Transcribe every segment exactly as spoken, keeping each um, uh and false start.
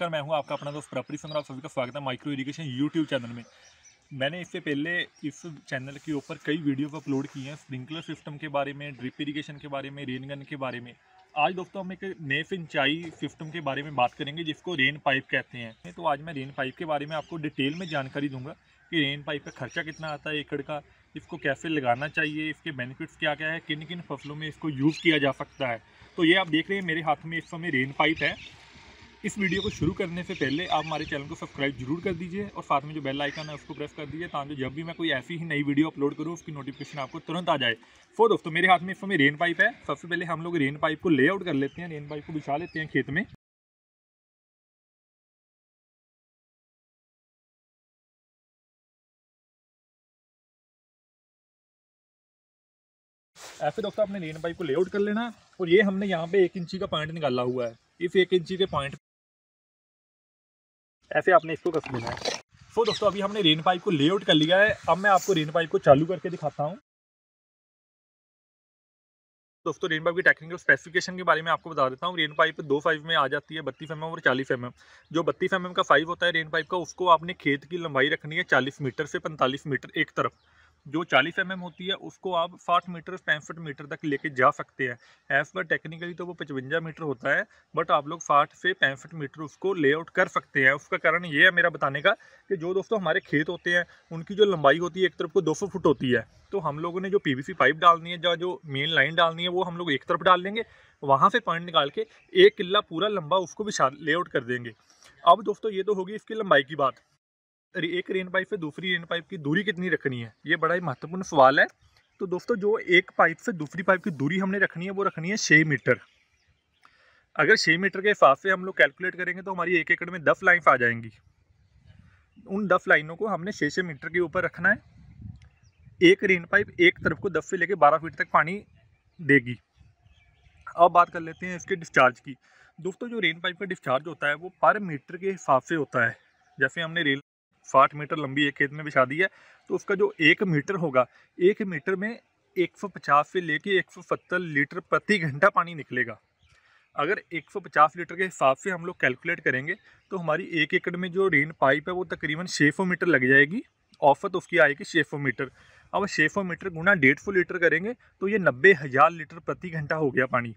नमस्कार, मैं हूं आपका अपना दोस्त प्रॉपर्टी संग्राम। आप सभी का स्वागत है माइक्रो इरिगेशन यूट्यूब चैनल में। मैंने इससे पहले इस चैनल के ऊपर कई वीडियो अपलोड किए हैं, स्प्रिंकलर सिस्टम के बारे में, ड्रिप इरिगेशन के बारे में, रेन गन के बारे में। आज दोस्तों हम एक नए सिंचाई सिस्टम के बारे में बात करेंगे जिसको रेन पाइप कहते हैं। तो आज मैं रेन पाइप के बारे में आपको डिटेल में जानकारी दूंगा कि रेन पाइप का खर्चा कितना आता है एकड़ का, इसको कैसे लगाना चाहिए, इसके बेनिफिट्स क्या क्या है, किन किन फसलों में इसको यूज़ किया जा सकता है। तो ये आप देख रहे हैं मेरे हाथ में इस समय रेन पाइप है। इस वीडियो को शुरू करने से पहले आप हमारे चैनल को सब्सक्राइब जरूर कर दीजिए और साथ में जो बेल आइकन है उसको प्रेस कर दीजिए ताकि जब भी मैं कोई ऐसी ही नई वीडियो अपलोड करूँ उसकी नोटिफिकेशन आपको तुरंत आ जाए। तो दोस्तों मेरे हाथ में इस समय रेन पाइप है। सबसे पहले हम लोग रेन पाइप को लेआउट कर लेते हैं, रेन पाइप को बिछा लेते हैं खेत में। ऐसे दोस्तों आपने रेन पाइप को लेआउट कर लेना और ये हमने यहाँ पे एक इंची का पॉइंट निकाला हुआ है। इस एक इंची के पॉइंट ऐसे आपने इसको कस देना है। तो दोस्तों अभी हमने रेन पाइप को लेआउट कर लिया है। अब मैं आपको रेन पाइप को चालू करके दिखाता हूँ। दोस्तों रेन पाइप की टेक्निकल स्पेसिफिकेशन के बारे में आपको बता देता हूँ। रेन पाइप दो फाइव में आ जाती है, बत्तीस एम एम और चालीस एम एम। जो बत्तीस एम एम का फाइव होता है रेन पाइप का, उसको आपने खेत की लंबाई रखनी है चालीस मीटर से पैंतालीस मीटर एक तरफ। जो चालीस एम एम होती है उसको आप साठ मीटर पैंसठ मीटर तक लेके जा सकते हैं। एज पर टेक्निकली तो वो पचवंजा मीटर होता है, बट आप लोग साठ से पैंसठ मीटर उसको लेआउट कर सकते हैं। उसका कारण ये है मेरा बताने का कि जो दोस्तों हमारे खेत होते हैं उनकी जो लंबाई होती है एक तरफ को दो सौ फुट होती है। तो हम लोगों ने जो पीवीसी पाइप डालनी है, जो जो मेन लाइन डालनी है, वो हम लोग एक तरफ डाल लेंगे, वहाँ से पॉइंट निकाल के एक किला पूरा लंबा उसको भी लेआउट कर देंगे। अब दोस्तों ये तो होगी इसकी लंबाई की बात। एक रेन पाइप से दूसरी रेन पाइप की दूरी कितनी रखनी है, ये बड़ा ही महत्वपूर्ण सवाल है। तो दोस्तों जो एक पाइप से दूसरी पाइप की दूरी हमने रखनी है वो रखनी है छः मीटर। अगर छः मीटर के हिसाब से हम लोग कैलकुलेट करेंगे तो हमारी एक एकड़ में दस लाइन्स आ जाएंगी। उन दस लाइनों को हमने छः छः मीटर के ऊपर रखना है। एक रेन पाइप एक तरफ को दस से लेकर बारह फीट तक पानी देगी। अब बात कर लेते हैं इसके डिस्चार्ज की। दोस्तों जो रेन पाइप का डिस्चार्ज होता है वो पर मीटर के हिसाब से होता है। जैसे हमने रेल साठ मीटर लंबी एक खेत में बिछा दी है तो उसका जो एक मीटर होगा, एक मीटर में एक सौ पचास से लेके एक सौ सत्तर लीटर प्रति घंटा पानी निकलेगा। अगर एक सौ पचास लीटर के हिसाब से हम लोग कैलकुलेट करेंगे तो हमारी एक एकड़ में जो रेन पाइप है वो तकरीबन छः सौ मीटर लग जाएगी। औसत उसकी आएगी छः सौ मीटर। अब छः सौ मीटर गुना डेढ़ सौ लीटर करेंगे तो ये नब्बे हज़ार लीटर प्रति घंटा हो गया पानी।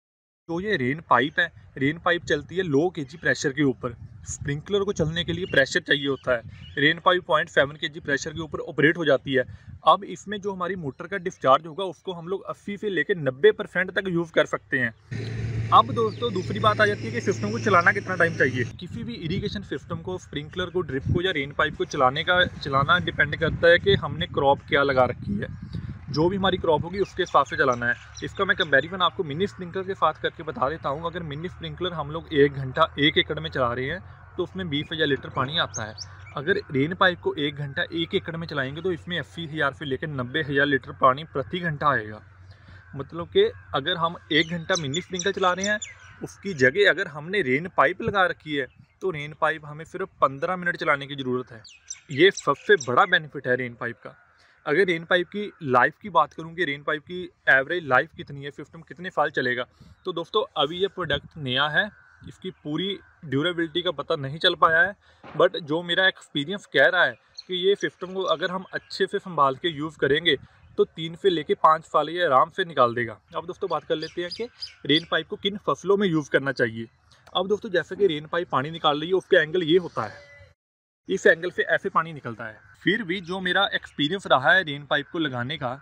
तो ये रेन पाइप है, रेन पाइप चलती है लो केजी प्रेशर के ऊपर। स्प्रिंकलर को चलने के लिए प्रेशर चाहिए होता है। Rain pipe point seven KG pressure के ऊपर ऑपरेट हो जाती है। अब इसमें जो हमारी मोटर का डिस्चार्ज होगा उसको हम लोग अस्सी से लेकर नब्बे परसेंट तक यूज़ कर सकते हैं। अब दोस्तों दूसरी बात आ जाती है कि सिस्टम को चलाना कितना टाइम चाहिए। किसी भी इरिगेशन सिस्टम को, स्प्रिंकलर को, ड्रिप को या रेन पाइप को चलाने का चलाना डिपेंड करता है कि हमने क्रॉप क्या लगा रखी है। जो भी हमारी क्रॉप होगी उसके हिसाब से चलाना है। इसका मैं कंपैरिजन आपको मिनी स्प्रिंकलर के साथ करके बता देता हूँ। अगर मिनी स्प्रिंकलर हम लोग एक घंटा एक एकड़ में चला रहे हैं तो उसमें बीस हज़ार लीटर पानी आता है। अगर रेन पाइप को एक घंटा एक एकड़ में चलाएंगे तो इसमें अस्सी हज़ार से लेकर नब्बे हज़ार लीटर पानी प्रति घंटा आएगा। मतलब कि अगर हम एक घंटा मिनी स्प्रिंकलर चला रहे हैं उसकी जगह अगर हमने रेन पाइप लगा रखी है तो रेन पाइप हमें सिर्फ पंद्रह मिनट चलाने की ज़रूरत है। ये सबसे बड़ा बेनिफिट है रेन पाइप का। अगर रेन पाइप की लाइफ की बात करूँ कि रेन पाइप की एवरेज लाइफ कितनी है, सिस्टम कितने साल चलेगा, तो दोस्तों अभी ये प्रोडक्ट नया है, इसकी पूरी ड्यूरेबिलिटी का पता नहीं चल पाया है। बट जो मेरा एक्सपीरियंस कह रहा है कि ये सिस्टम को अगर हम अच्छे से संभाल के यूज़ करेंगे तो तीन से लेके पाँच साल ये आराम से निकाल देगा। अब दोस्तों बात कर लेते हैं कि रेन पाइप को किन फसलों में यूज़ करना चाहिए। अब दोस्तों जैसे कि रेन पाइप पानी निकाल रही है उसका एंगल ये होता है, इस एंगल से ऐसे पानी निकलता है। फिर भी जो मेरा एक्सपीरियंस रहा है रेन पाइप को लगाने का,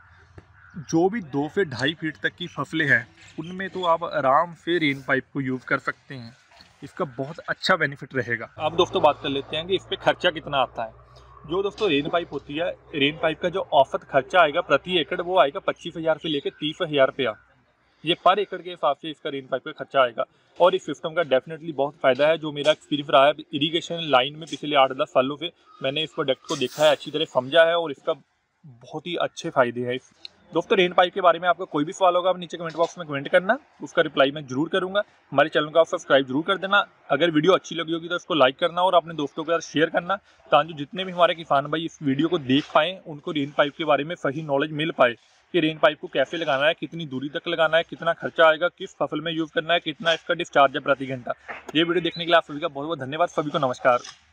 जो भी दो से ढाई फीट तक की फसलें हैं उनमें तो आप आराम से रेन पाइप को यूज़ कर सकते हैं। इसका बहुत अच्छा बेनिफिट रहेगा। अब दोस्तों बात कर लेते हैं कि इस पर खर्चा कितना आता है। जो दोस्तों रेन पाइप होती है, रेन पाइप का जो औसत खर्चा आएगा प्रति एकड़ वो आएगा पच्चीस हज़ार से लेकर तीस हज़ार रुपया। ये पर एकड़ के हिसाब से इसका रेन पाइप का खर्चा आएगा। और इस सिस्टम का डेफिनेटली बहुत फ़ायदा है। जो मेरा एक्सपीरियंस रहा है इरिगेशन लाइन में पिछले आठ दस सालों से, मैंने इस प्रोडक्ट को देखा है, अच्छी तरह समझा है और इसका बहुत ही अच्छे फ़ायदे हैं। दोस्तों रेन पाइप के बारे में आपको कोई भी सवाल होगा आप नीचे कमेंट बॉक्स में कमेंट करना, उसका रिप्लाई मैं जरूर करूंगा। हमारे चैनल को आप सब्सक्राइब जरूर कर देना। अगर वीडियो अच्छी लगी होगी तो इसको लाइक करना और अपने दोस्तों के साथ शेयर करना, ताकि जितने भी हमारे किसान भाई इस वीडियो को देख पाएँ उनको रेन पाइप के बारे में सही नॉलेज मिल पाए कि रेन पाइप को कैसे लगाना है, कितनी दूरी तक लगाना है, कितना खर्चा आएगा, किस फसल में यूज़ करना है, कितना इसका डिस्चार्ज है प्रति घंटा। ये वीडियो देखने के लिए आप सभी का बहुत बहुत धन्यवाद। सभी को नमस्कार।